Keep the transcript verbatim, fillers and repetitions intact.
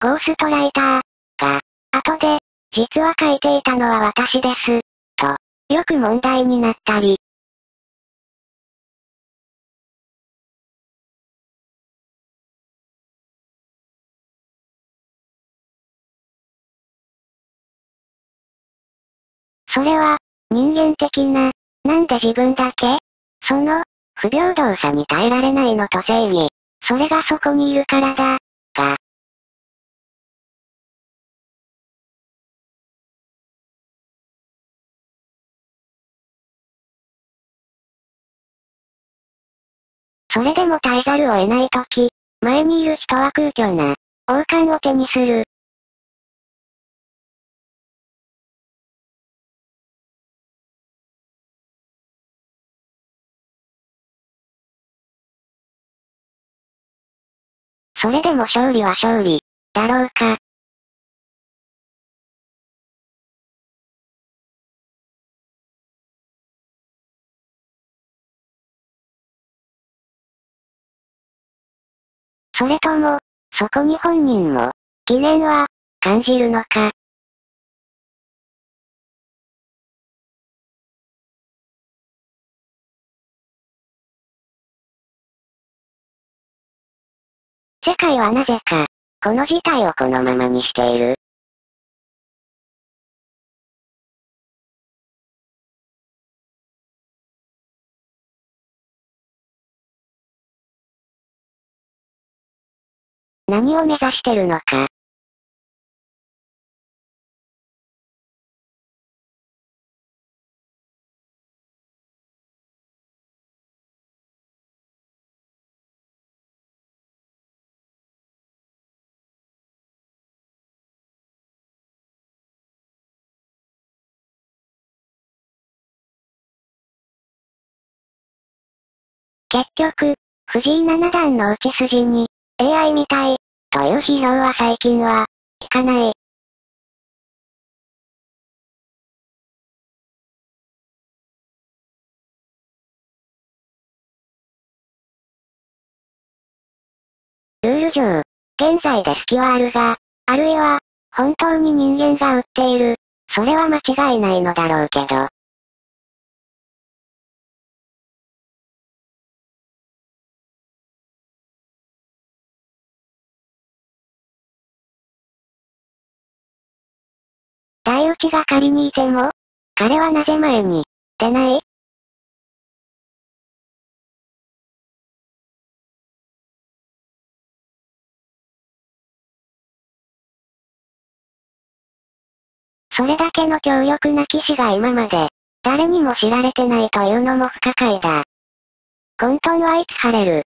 ゴーストライター、が、後で、実は書いていたのは私です、と、よく問題になったり。それは、人間的な、なんで自分だけその、不平等さに耐えられないのと正義、それがそこにいるからだ、が。それでも耐えざるを得ないとき、前にいる人は空虚な、王冠を手にする。それでも勝利は勝利、だろうか。それとも、そこに本人も、疑念は、感じるのか。世界はなぜか、この事態をこのままにしている。何を目指してるのか。結局、藤井七段の打ち筋に、エーアイ みたい、という批評は最近は、聞かない。ルール上、現在で隙はあるが、あるいは、本当に人間が打っている、それは間違いないのだろうけど。台打ちが仮にいても、彼はなぜ前に、出ない？それだけの強力な騎士が今まで、誰にも知られてないというのも不可解だ。混沌はいつ晴れる？